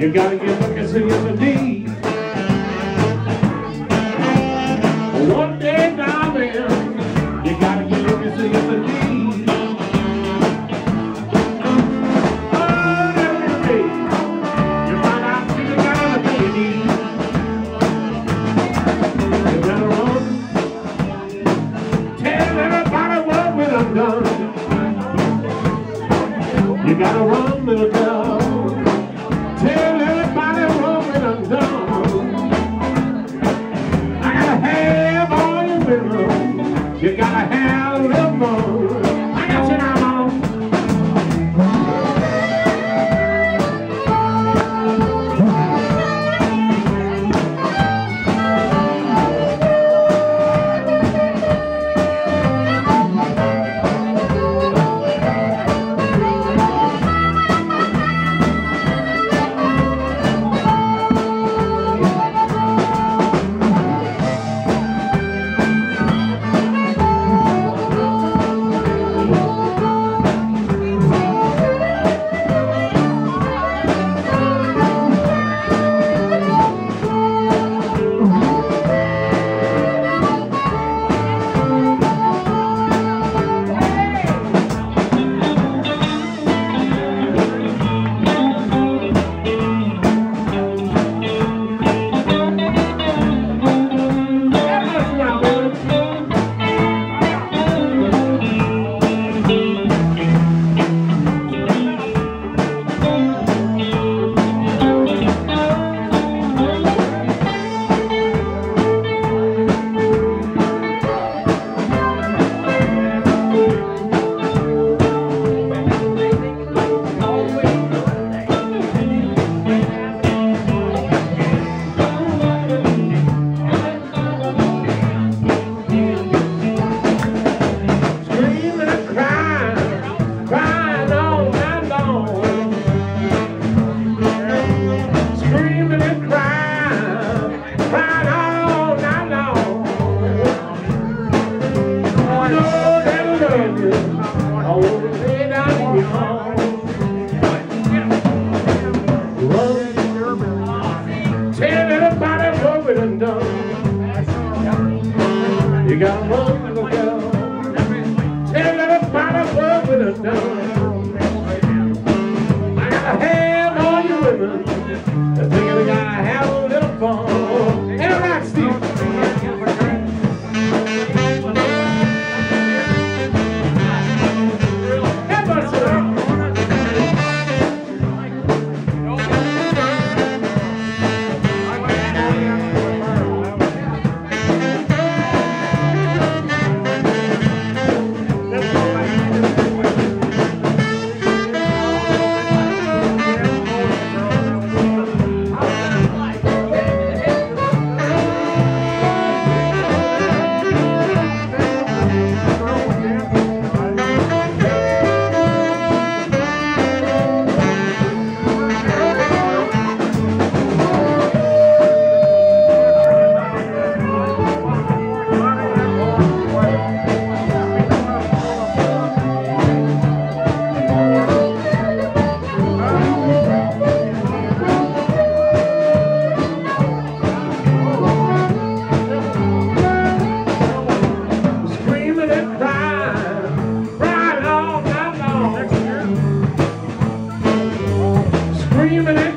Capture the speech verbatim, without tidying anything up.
You gotta get back and see your need. One day, darling, you gotta get back and see your need. Oh, every day, you find out you got everything you need. You better run, tell everybody what we done done. You gotta run, little girl. Tell everybody what we done done. I gotta have all your rhythm. You gotta have a little more. I got you now, mama. You gotta run, little girl. Tell everybody what we done done. I gotta have all your women. I think we gotta have a little fun. Ain't it right, Steve? Screaming